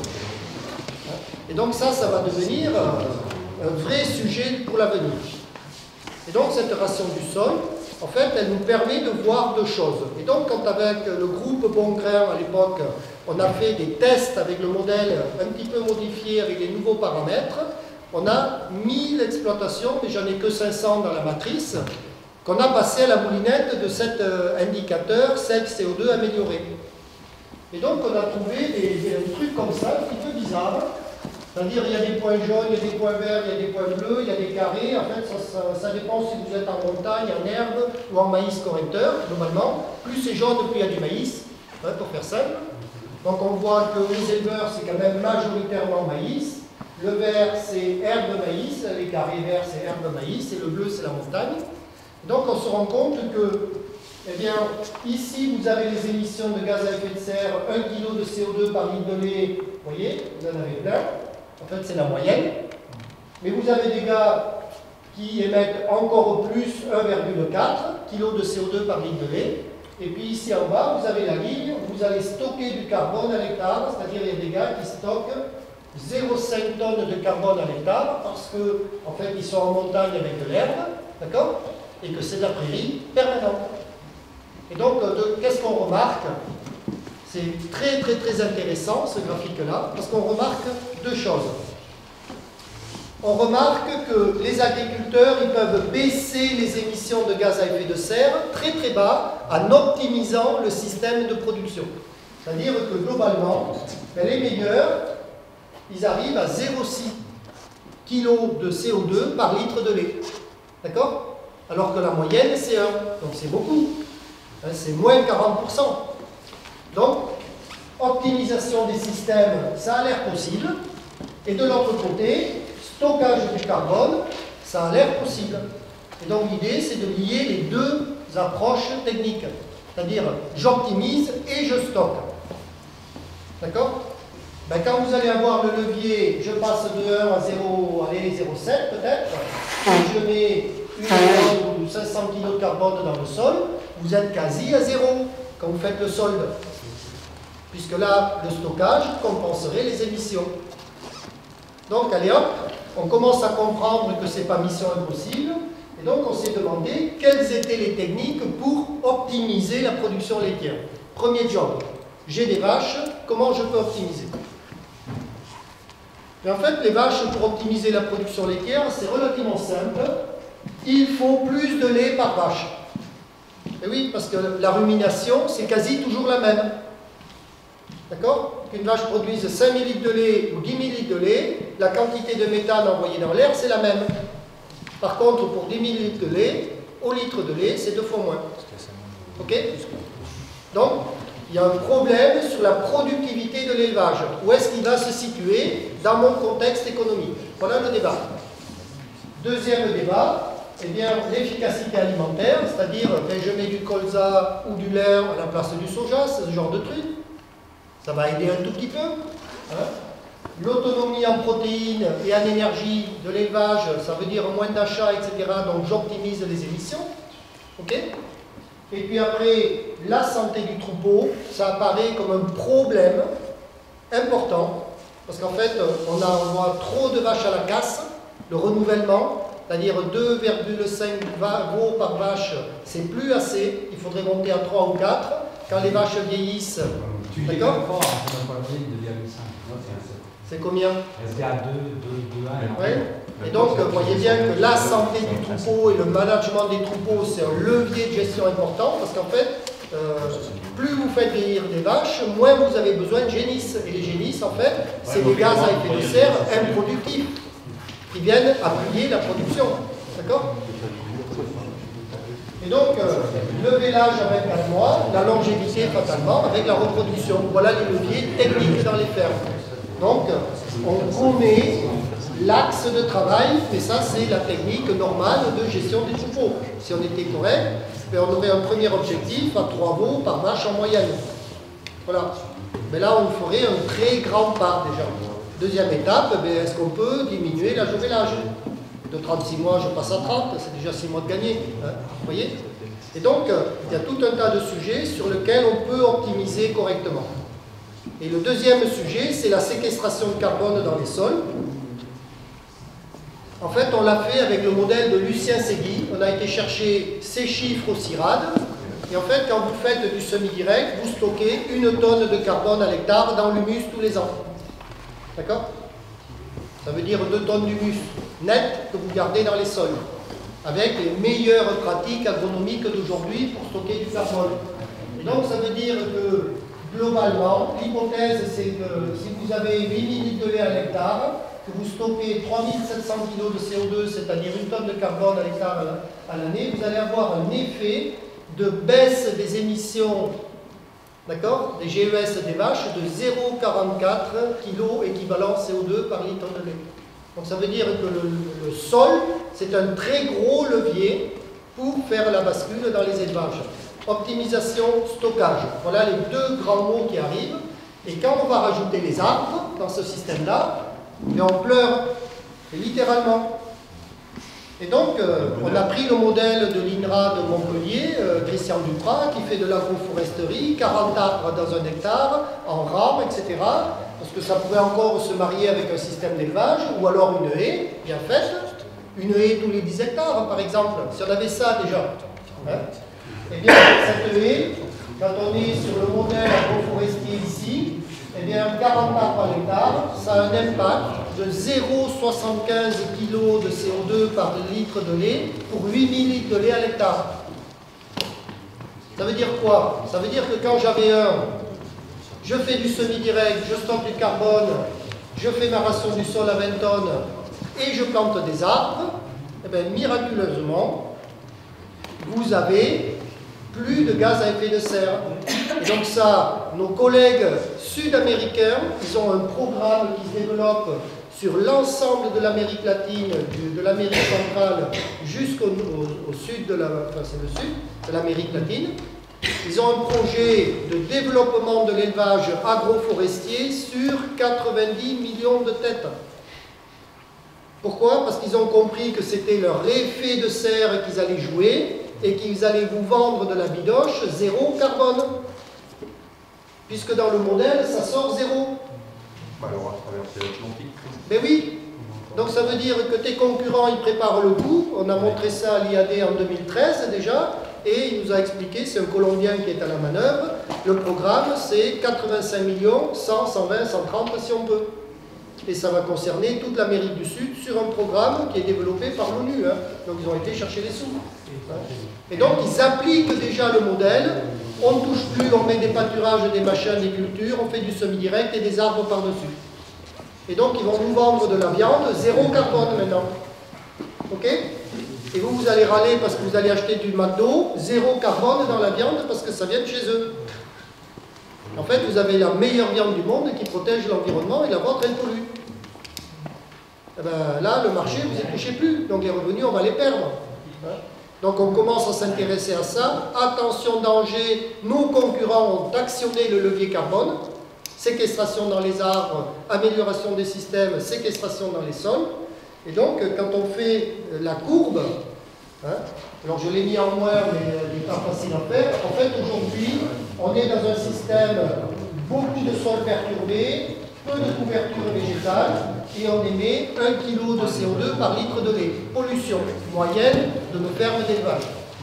Et donc ça va devenir un vrai sujet pour l'avenir. Et donc cette ration du sol, en fait, elle nous permet de voir deux choses. Et donc quand avec le groupe Bongrain à l'époque, on a fait des tests avec le modèle un petit peu modifié avec les nouveaux paramètres, on a 1000 exploitations, mais j'en ai que 500 dans la matrice, qu'on a passé à la moulinette de cet indicateur sel CO2 amélioré. Et donc on a trouvé des trucs comme ça, un petit peu bizarres. C'est-à-dire il y a des points jaunes, il y a des points verts, il y a des points bleus, il y a des carrés. En fait, ça dépend si vous êtes en montagne, en herbe ou en maïs correcteur, globalement. Plus c'est jaune, plus il y a du maïs, hein, pour faire simple. Donc on voit que les éleveurs, c'est quand même majoritairement maïs. Le vert, c'est herbe maïs, les carrés verts, c'est herbe maïs, et le bleu, c'est la montagne. Donc on se rend compte que, eh bien, ici, vous avez les émissions de gaz à effet de serre, 1 kg de CO2 par litre de lait, vous voyez, vous en avez plein. En fait, c'est la moyenne. Mais vous avez des gars qui émettent encore plus 1,4 kg de CO2 par litre de lait. Et puis ici en bas, vous avez la ligne où vous allez stocker du carbone à l'hectare, c'est-à-dire il y a des gars qui stockent 0,5 tonnes de carbone à l'hectare parce qu'en fait, ils sont en montagne avec de l'herbe, d'accord? Et que c'est de la prairie permanente. Et donc, qu'est-ce qu'on remarque? C'est très très très intéressant ce graphique-là, parce qu'on remarque deux choses. On remarque que les agriculteurs ils peuvent baisser les émissions de gaz à effet de serre très très bas en optimisant le système de production. C'est-à-dire que globalement, les meilleurs, ils arrivent à 0,6 kg de CO2 par litre de lait. D'accord? Alors que la moyenne c'est 1. Donc c'est beaucoup. C'est moins 40%. Donc, optimisation des systèmes, ça a l'air possible. Et de l'autre côté, stockage du carbone, ça a l'air possible. Et donc l'idée, c'est de lier les deux approches techniques. C'est-à-dire, j'optimise et je stocke. D'accord? Ben, quand vous allez avoir le levier, je passe de 1 à 0, allez, 0,7 peut-être, et je mets 1 tonne ou 500 kg de carbone dans le sol, vous êtes quasi à 0 quand vous faites le solde. Puisque là, le stockage compenserait les émissions. Donc, allez hop, on commence à comprendre que ce n'est pas mission impossible. Et donc, on s'est demandé quelles étaient les techniques pour optimiser la production laitière. Premier job, j'ai des vaches, comment je peux optimiser? Et en fait, les vaches, pour optimiser la production laitière, c'est relativement simple. Il faut plus de lait par vache. Et oui, parce que la rumination, c'est quasi toujours la même. D'accord? Qu'une vache produise 5 000 litres de lait ou 10 000 litres de lait, la quantité de méthane envoyée dans l'air, c'est la même. Par contre, pour 10 000 litres de lait, au litre de lait, c'est 2 fois moins. Ok? Donc, il y a un problème sur la productivité de l'élevage. Où est-ce qu'il va se situer dans mon contexte économique? Voilà le débat. Deuxième débat, eh bien, l'efficacité alimentaire, c'est-à-dire, ben, je mets du colza ou du lait à la place du soja, c'est ce genre de truc. Ça va aider un tout petit peu. Hein. L'autonomie en protéines et en énergie de l'élevage, ça veut dire moins d'achats, etc. Donc j'optimise les émissions. Ok? Et puis après, la santé du troupeau, ça apparaît comme un problème important. Parce qu'en fait, on envoie trop de vaches à la casse, le renouvellement, c'est-à-dire 2,5 veaux par vache, c'est plus assez. Il faudrait monter à 3 ou 4. Quand les vaches vieillissent, d'accord? C'est combien? SDA 2, 2, 1. Ouais. Et donc, vous voyez bien que la santé du troupeau et le management des troupeaux, c'est un levier de gestion important, parce qu'en fait, plus vous faites vieillir des vaches, moins vous avez besoin de génisses. Et les génisses, en fait, c'est des gaz à effet de serre improductifs, qui viennent appuyer la production. D'accord? Et donc, le vélage à 24 mois, la longévité fatalement, avec la reproduction. Voilà les leviers techniques dans les fermes. Donc, on connaît l'axe de travail, mais ça c'est la technique normale de gestion des troupeaux. Si on était correct, on aurait un premier objectif à 3 veaux par vache en moyenne. Voilà. Mais là on ferait un très grand pas déjà. Deuxième étape, est-ce qu'on peut diminuer l'âge au village? De 36 mois, je passe à 30, c'est déjà 6 mois de gagné. Hein, vous voyez? Et donc, il y a tout un tas de sujets sur lesquels on peut optimiser correctement. Et le deuxième sujet, c'est la séquestration de carbone dans les sols. En fait, on l'a fait avec le modèle de Lucien Segui. On a été chercher ces chiffres au CIRAD. Et en fait, quand vous faites du semi-direct, vous stockez 1 tonne de carbone à l'hectare dans l'humus tous les ans. D'accord? Ça veut dire 2 tonnes d'humus net que vous gardez dans les sols, avec les meilleures pratiques agronomiques d'aujourd'hui pour stocker du carbone. Et donc, ça veut dire que, globalement, l'hypothèse, c'est que si vous avez 8 000 litres de lait à l'hectare, que vous stockez 3700 kg de CO2, c'est-à-dire 1 tonne de carbone à l'hectare à l'année, vous allez avoir un effet de baisse des émissions, d'accord, des GES des vaches de 0,44 kg équivalent CO2 par litre de lait. Donc ça veut dire que le sol, c'est un très gros levier pour faire la bascule dans les élevages. Optimisation, stockage, voilà les 2 grands mots qui arrivent. Et quand on va rajouter les arbres dans ce système-là, on pleure, littéralement. Et donc, on a pris le modèle de l'INRA de Montpellier, Christian Duprat, qui fait de l'agroforesterie, 40 arbres dans 1 hectare, en rame, etc. Parce que ça pourrait encore se marier avec un système d'élevage, ou alors une haie, bien faite, une haie tous les 10 hectares, par exemple, si on avait ça déjà. Hein? Eh bien, cette haie, quand on est sur le modèle agroforestier ici, eh bien, 40 arbres à l'hectare, ça a un impact de 0,75 kg de CO2 par litre de lait pour 8000 litres de lait à l'hectare. Ça veut dire quoi? Ça veut dire que quand j'avais je fais du semi-direct, je stocke du carbone, je fais ma ration du sol à 20 tonnes et je plante des arbres, eh bien, miraculeusement, vous avez plus de gaz à effet de serre. Et donc ça, nos collègues sud-américains, ils ont un programme qui se développe sur l'ensemble de l'Amérique latine, de l'Amérique centrale jusqu'au sud de l'Amérique latine. Ils ont un projet de développement de l'élevage agroforestier sur 90 millions de têtes. Pourquoi? Parce qu'ils ont compris que c'était leur effet de serre qu'ils allaient jouer et qu'ils allaient vous vendre de la bidoche 0 carbone. Puisque dans le modèle, ça sort 0. Bah alors, à travers l'Atlantique. Mais oui. Donc ça veut dire que tes concurrents, ils préparent le coup. On a montré ça à l'IAD en 2013 déjà. Et il nous a expliqué, c'est un Colombien qui est à la manœuvre, le programme c'est 85 millions, 100, 120, 130 si on peut. Et ça va concerner toute l'Amérique du Sud sur un programme qui est développé par l'ONU. Hein. Donc ils ont été chercher les sous. Et donc ils appliquent déjà le modèle, on ne touche plus, on met des pâturages, des machins, des cultures, on fait du semi-direct et des arbres par-dessus. Et donc ils vont nous vendre de la viande, 0 carbone maintenant. Ok? Et vous, vous allez râler parce que vous allez acheter du McDo, 0 carbone dans la viande parce que ça vient de chez eux. En fait, vous avez la meilleure viande du monde qui protège l'environnement et la vôtre, elle pollue. Et ben, là, le marché, vous n'y touchez plus. Donc les revenus, on va les perdre. Donc on commence à s'intéresser à ça. Attention, danger, nos concurrents ont actionné le levier carbone. Séquestration dans les arbres, amélioration des systèmes, séquestration dans les sols. Et donc, quand on fait la courbe, hein, alors je l'ai mis en moins, mais il n'est pas facile à faire. En fait, aujourd'hui, on est dans un système, beaucoup de sols perturbés, peu de couverture végétale, et on émet 1 kg de CO2 par litre de lait. Pollution moyenne de nos fermes d'élevage.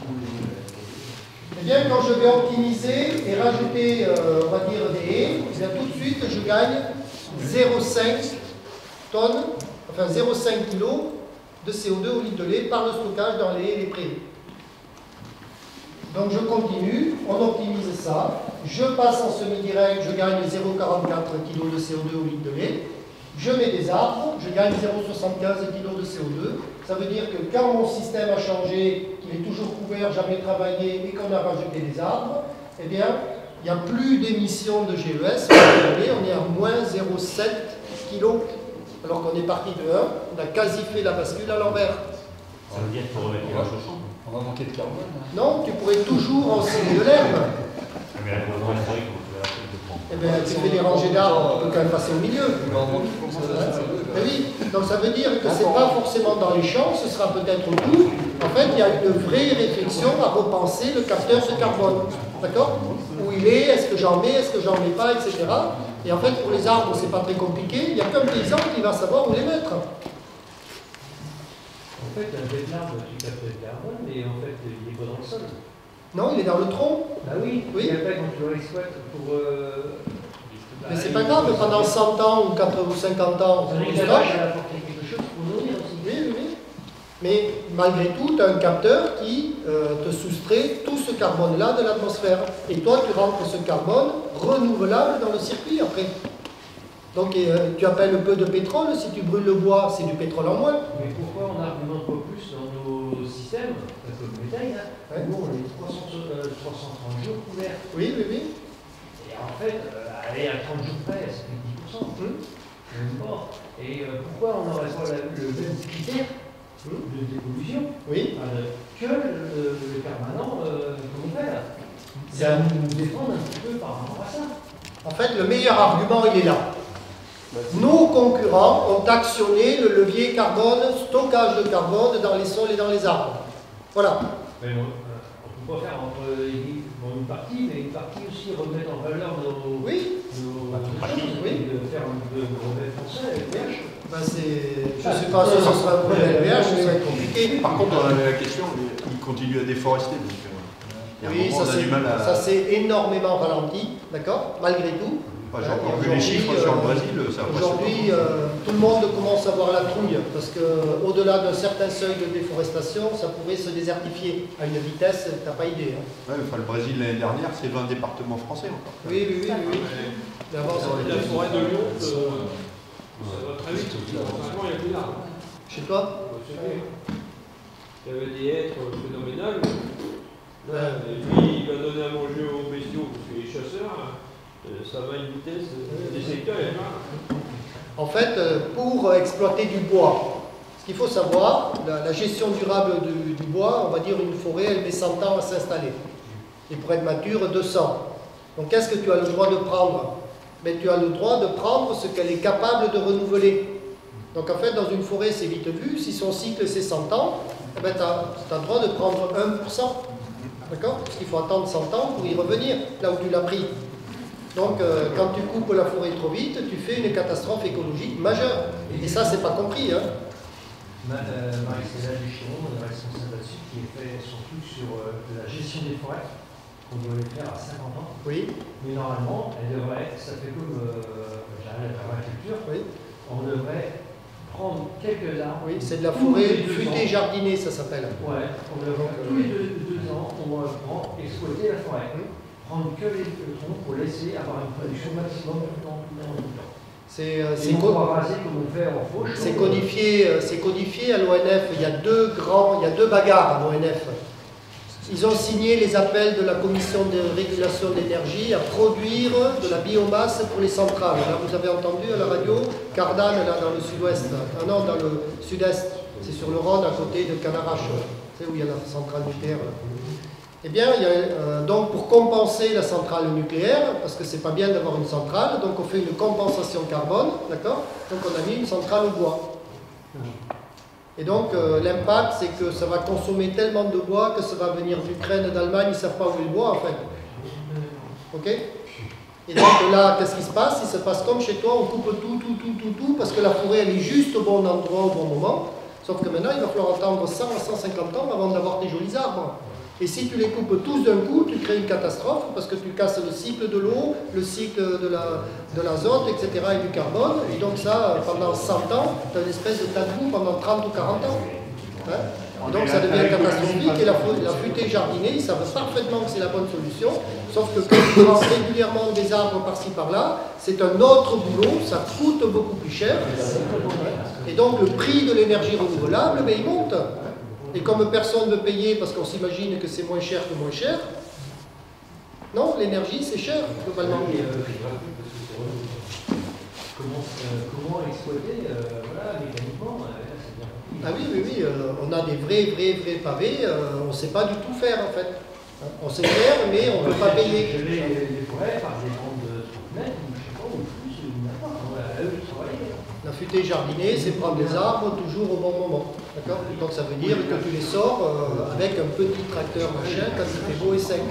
Eh bien, quand je vais optimiser et rajouter, on va dire, des haies, eh bien, tout de suite, je gagne 0,5 tonnes, enfin 0,5 kg de CO2 au litre de lait par le stockage dans les haies et les prairies. Donc je continue, on optimise ça, je passe en semi-direct, je gagne 0,44 kg de CO2 au litre de lait, je mets des arbres, je gagne 0,75 kg de CO2. Ça veut dire que quand mon système a changé, qu'il est toujours couvert, jamais travaillé et qu'on a rajouté des arbres, eh bien, il n'y a plus d'émissions de GES, on est à moins 0,7 kg alors qu'on est parti de 1, on a quasi fait la bascule à l'envers. Ça veut dire qu'il faut remettre la chaussure. On va manquer de carbone. Non, tu pourrais toujours enseigner de l'herbe. Mais la contrôle historique, on peut la faire de prendre. Eh bien, tu fais des rangées d'arbres, tu peux quand même passer au milieu. Mais oui, donc ça veut dire que c'est pas forcément dans les champs, ce sera peut-être autour. En fait, il y a une vraie réflexion à repenser le capteur de carbone. D'accord? Où il est, est-ce que j'en mets, est-ce que j'en mets pas, etc. Et en fait, pour les arbres, c'est pas très compliqué. Il y a qu'un paysan qui va savoir où les mettre. En fait, un bête d'arbre, tu captes le carbone, mais en fait, il n'est pas dans le sol. Non, il est dans le tronc. Bah oui, Oui. Et après, quand tu le exploites pour. Mais c'est pas grave, pendant 100 ans ou 4 ou 50 ans, on Il stocke. va apporter quelque chose pour nourrir aussi. Oui, oui, oui. Mais malgré tout, tu as un capteur qui te soustrait tout ce carbone-là de l'atmosphère. Et toi, tu rentres ce carbone renouvelable dans le circuit après. Donc tu appelles un peu de pétrole, si tu brûles le bois, c'est du pétrole en moins. Mais pourquoi on n'argumente pas plus dans nos systèmes, comme le bétail, hein, nous on est 330 jours couverts. Oui, oui, oui. Et en fait, aller à 30 jours près, ça fait 10%. Même pas. Et pourquoi on n'aurait pas le même critère de dépollution oui. Que le permanent qu'on fait là? Ça nous défendre un petit peu par rapport à ça. En fait, le meilleur argument, il est là. Nos concurrents ont actionné le levier carbone, stockage de carbone dans les sols et dans les arbres. Voilà. Mais on ne peut pas faire entre une partie, mais une partie aussi remettre en valeur nos choses, oui. De faire de remettre en ça, LVH. Ben je ne sais pas si ce sera un peu LVH, ce serait compliqué. Par contre, on avait la question, il continue à déforester. Donc, oui, ça s'est énormément ralenti, d'accord, malgré tout. J'ai encore vu les chiffres sur le Brésil. Aujourd'hui, tout le monde commence à voir la trouille, parce qu'au-delà d'un certain seuil de déforestation, ça pourrait se désertifier à une vitesse, tu n'as pas idée. Hein. Ouais, enfin, le Brésil l'année dernière, c'est 20 départements français encore. Oui, oui, oui. oui. Mais avant, la forêt de Lyon, ça va très vite. Franchement, il n'y a plus d'arbres. Chez toi? Il y avait des hêtres phénoménales. Là, lui, il va donner à manger aux bestiaux, parce que les chasseurs, ça va à une vitesse, des secteurs, il y a plein. En fait, pour exploiter du bois, ce qu'il faut savoir, la gestion durable du bois, on va dire une forêt, elle met 100 ans à s'installer. Et pour être mature, 200. Donc qu'est-ce que tu as le droit de prendre? Mais tu as le droit de prendre ce qu'elle est capable de renouveler. Donc en fait, dans une forêt, c'est vite vu. Si son cycle, c'est 100 ans, eh ben, tu as le droit de prendre 1%. D'accord? Parce qu'il faut attendre 100 ans pour y revenir, là où tu l'as pris. Donc, quand tu coupes la forêt trop vite, tu fais une catastrophe écologique majeure. Et ça, c'est pas compris. Hein. Marie-Céline Duchiron, la responsable là-dessus, qui est fait surtout sur la gestion des forêts, qu'on devrait faire à 50 ans. Oui. Mais normalement, elle devrait, ça fait comme j'arrive à la culture, oui. On devrait prendre quelques arbres. Oui, c'est de la forêt futée jardinée, ça s'appelle. Ouais, on devrait tous les deux ans, on va prendre, exploiter la forêt. Prendre que les troncs pour laisser avoir une production maximum tout le temps. C'est codifié à l'ONF. Il y a deux bagarres à l'ONF. Ils ont signé les appels de la Commission de régulation de l'énergie à produire de la biomasse pour les centrales. Là, vous avez entendu à la radio, Cardane, là, dans le sud-ouest. Ah non, dans le sud-est. C'est sur le Rhône, à côté de Canarache. C'est où il y a la centrale nucléaire. Là. Eh bien, donc pour compenser la centrale nucléaire, parce que c'est pas bien d'avoir une centrale, donc on fait une compensation carbone, d'accord? Donc on a mis une centrale au bois. Et donc l'impact, c'est que ça va consommer tellement de bois que ça va venir d'Ukraine, d'Allemagne, ils ne savent pas où est le bois en fait. Ok? Et donc là, qu'est-ce qui se passe? Il se passe comme chez toi, on coupe tout, parce que la forêt elle est juste au bon endroit, au bon moment. Sauf que maintenant, il va falloir attendre 100 à 150 ans avant d'avoir des jolis arbres. Et si tu les coupes tous d'un coup, tu crées une catastrophe parce que tu casses le cycle de l'eau, le cycle de l'azote, etc. et du carbone. Et donc ça, pendant 100 ans, tu as une espèce de tas de boue pendant 30 ou 40 ans. Hein? Et donc ça devient catastrophique et la futée jardinée, ils savent parfaitement que c'est la bonne solution. Sauf que quand tu prends régulièrement des arbres par-ci par-là, c'est un autre boulot, ça coûte beaucoup plus cher. Et donc le prix de l'énergie renouvelable, mais il monte. Et comme personne ne veut payer parce qu'on s'imagine que c'est moins cher que moins cher, non, l'énergie c'est cher globalement. comment exploiter voilà, mécaniquement. Ah oui, on a des vrais pavés, on ne sait pas du tout faire en fait. On sait faire, mais on ne peut pas payer. Les forêts, par des bandes de 30 mètres, ou je sais pas, ou plus, ou n'importe. Voilà, eux, ils travaillent. L'affûter jardiner, c'est prendre des arbres toujours au bon moment. D'accord? Donc ça veut dire que tu les sors avec un petit tracteur machin quand il fait beau et sec.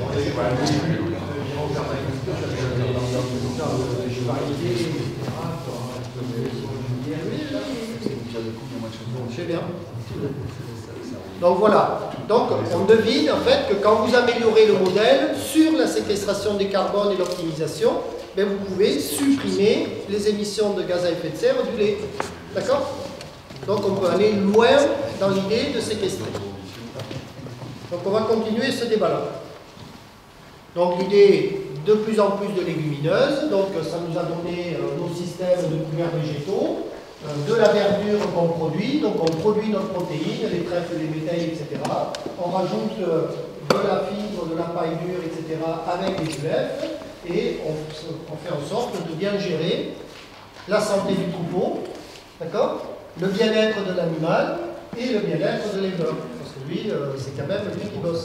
C'est bien. Donc voilà. Donc on devine en fait que quand vous améliorez le modèle sur la séquestration des carbones et l'optimisation, ben, vous pouvez supprimer les émissions de gaz à effet de serre du lait. D'accord? Donc on peut aller loin dans l'idée de séquestrer. Donc on va continuer ce débat-là. Donc l'idée de plus en plus de légumineuses, donc ça nous a donné nos systèmes de couverts végétaux, de la verdure qu'on produit, donc on produit notre protéine, les trèfles, les métailles, etc. On rajoute de la fibre, de la paille dure, etc. avec les UF, et on fait en sorte de bien gérer la santé du troupeau, d'accord, le bien-être de l'animal et le bien-être de l'éleveur. Parce que lui, c'est quand même lui qui bosse.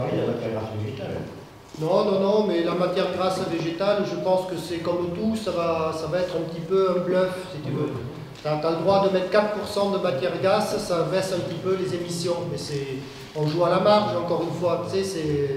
Non, mais la matière grasse végétale, je pense que c'est comme tout, ça va être un petit peu un bluff, si tu veux. Tu as le droit de mettre 4% de matière grasse, ça baisse un petit peu les émissions, mais on joue à la marge, encore une fois, tu sais, c'est...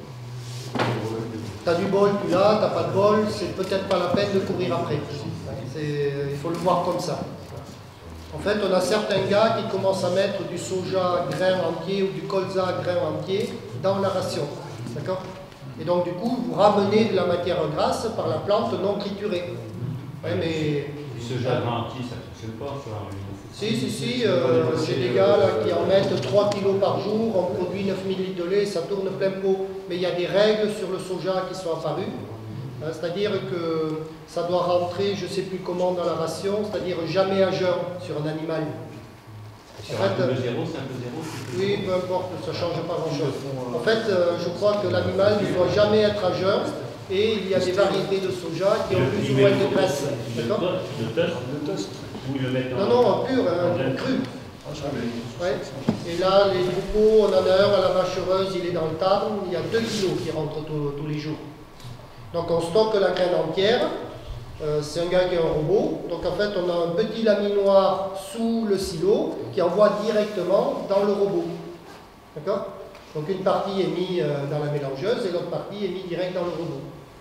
Tu as du bol, tu l'as, tu n'as pas de bol, c'est peut-être pas la peine de courir après. Il faut le voir comme ça. En fait, on a certains gars qui commencent à mettre du soja grain entier ou du colza grain entier dans la ration. D'accord? Et donc, du coup, vous ramenez de la matière grasse par la plante non triturée. Ouais, mais... Du soja grain entier, ça ne fonctionne pas sur un... Si, j'ai des gars là, qui en mettent 3 kg par jour, on produit 9000 litres de lait, ça tourne plein pot. Mais il y a des règles sur le soja qui sont apparues. C'est-à-dire que ça doit rentrer, je ne sais plus comment, dans la ration, c'est-à-dire jamais à jeun sur un animal. Sur un peu zéro, c'est un peu zéro. Oui, peu importe, ça ne change pas grand-chose. En fait, je crois que l'animal ne doit jamais être à jeun, et il y a des variétés de soja qui ont plus ou moins de graisse. D'accord ? Le toast. Non, pur, cru. Ouais. Et là, les troupeaux, on en a un à la vache heureuse, il est dans le Tarn, il y a 2 kilos qui rentrent tous les jours. Donc on stocke la graine entière, c'est un gars qui est un robot, donc en fait on a un petit laminoir sous le silo qui envoie directement dans le robot. D'accord? Donc une partie est mise dans la mélangeuse et l'autre partie est mise direct dans le robot.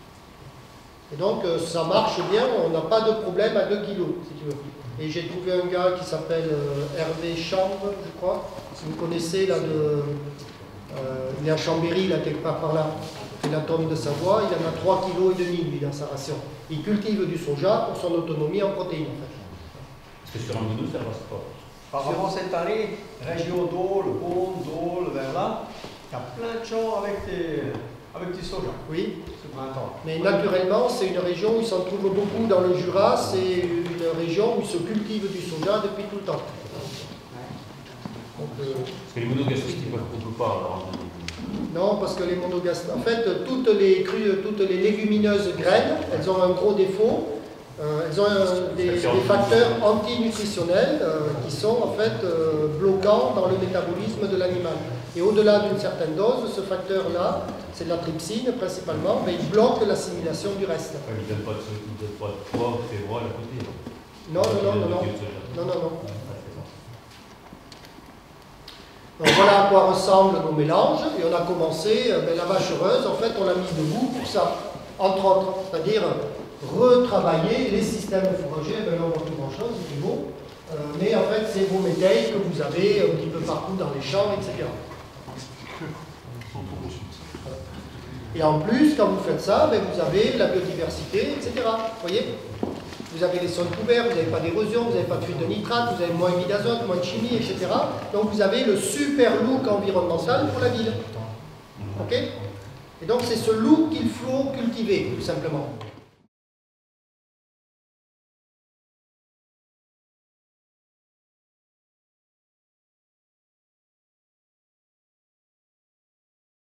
Et donc ça marche bien, on n'a pas de problème à 2 kilos, si tu veux. Et j'ai trouvé un gars qui s'appelle Hervé Chambre, je crois, si vous connaissez, là, il est à Chambéry, là, quelque part par là. C'est la tonne de Savoie, il en a 3,5 kg lui dans sa ration. Il cultive du soja pour son autonomie en protéines en fait. Parce que sur un guidou, ça passe pas. Par rapport à cette année, région d'Aule, Beaune, Dole, vers là, il y a plein de champs avec du soja. Oui. Ce printemps. Mais naturellement, c'est une région où il s'en trouve beaucoup dans le Jura, c'est une région où il se cultive du soja depuis tout le temps. Donc, parce que les monogastriques, ils ne peuvent pas alors. Non, parce que les monogastriques, en fait, toutes les légumineuses graines, elles ont un gros défaut. Elles ont des facteurs antinutritionnels qui sont en fait bloquants dans le métabolisme de l'animal. Et au-delà d'une certaine dose, ce facteur-là, c'est de la trypsine principalement, mais il bloque l'assimilation du reste. Il ne donne pas de poivre, de févrole à côté. Non. Donc voilà à quoi ressemblent nos mélanges, et on a commencé, la vache heureuse, en fait on l'a mise debout pour ça, entre autres, c'est-à-dire retravailler les systèmes fourragers, là on voit plus grand chose, c'est beau, mais en fait c'est vos métailles que vous avez un petit peu partout dans les champs, etc. Et en plus, quand vous faites ça, vous avez la biodiversité, etc. Vous voyez ? Vous avez les sols couverts, vous n'avez pas d'érosion, vous n'avez pas de fuite de nitrate, vous avez moins mis d'azote, moins de chimie, etc. Donc vous avez le super look environnemental pour la ville. Ok ? Et donc c'est ce look qu'il faut cultiver, tout simplement.